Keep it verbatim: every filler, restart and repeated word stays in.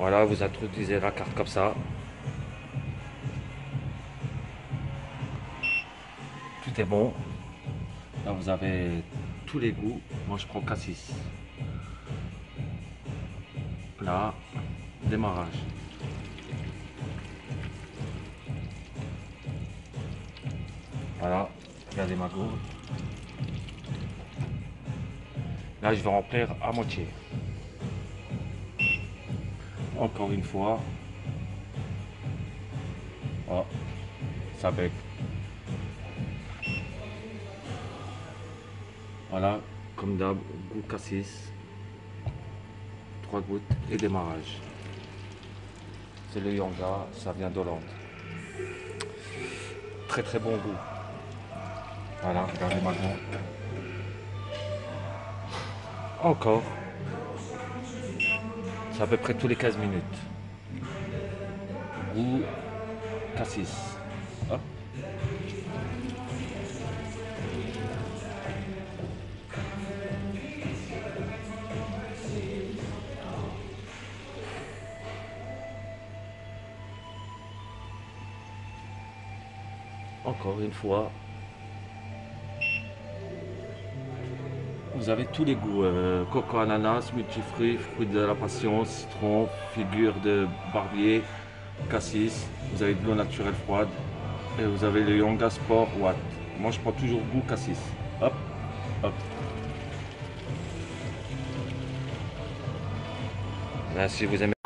Voilà, vous introduisez la carte comme ça. Tout est bon. Là, vous avez tous les goûts. Moi, je prends cassis. Là, démarrage. Voilà, regardez ma gourde. Là, je vais remplir à moitié. Encore une fois. Oh, ça bec. Voilà, comme d'hab, goût cassis. Trois gouttes et démarrage. C'est le Yonga, ça vient d'Hollande. Très très bon goût. Voilà, regardez maintenant. Encore. C'est à peu près tous les quinze minutes. Goût cassis. Hop. Encore une fois. Vous avez tous les goûts, euh, coco ananas, multifruits, fruits de la passion, citron, figure de barbier, cassis. Vous avez de l'eau naturelle froide et vous avez le Yonga Sport Watt. Moi je prends toujours goût cassis. Hop, hop. Là, si vous aimez